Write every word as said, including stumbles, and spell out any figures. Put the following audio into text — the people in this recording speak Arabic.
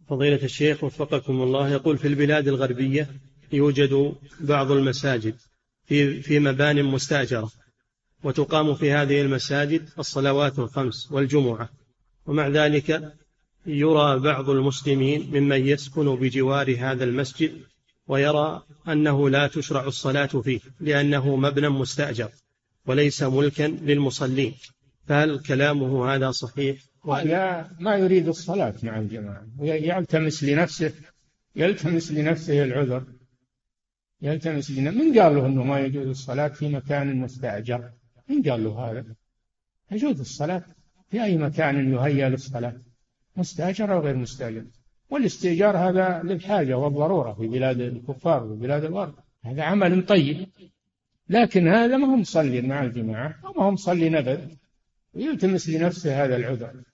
فضيلة الشيخ وفقكم الله، يقول في البلاد الغربية يوجد بعض المساجد في في مبان مستأجرة، وتقام في هذه المساجد الصلوات الخمس والجمعة، ومع ذلك يرى بعض المسلمين ممن يسكن بجوار هذا المسجد ويرى أنه لا تشرع الصلاة فيه لأنه مبنى مستأجر وليس ملكا للمصلين، فهل كلامه هذا صحيح؟ لا، ما يريد الصلاة مع الجماعة، يلتمس لنفسه يلتمس لنفسه العذر يلتمس لنفسه. من قال له أنه ما يجوز الصلاة في مكان مستأجر؟ من قال له هذا؟ يجوز الصلاة في أي مكان يهيأ للصلاة، مستأجر أو غير مستأجر. والاستئجار هذا للحاجة والضرورة في بلاد الكفار وبلاد الغرب، هذا عمل طيب، لكن هذا ما هو مصلي مع الجماعة وما هو مصلي نبذ، يلتمس لنفسه هذا العذر.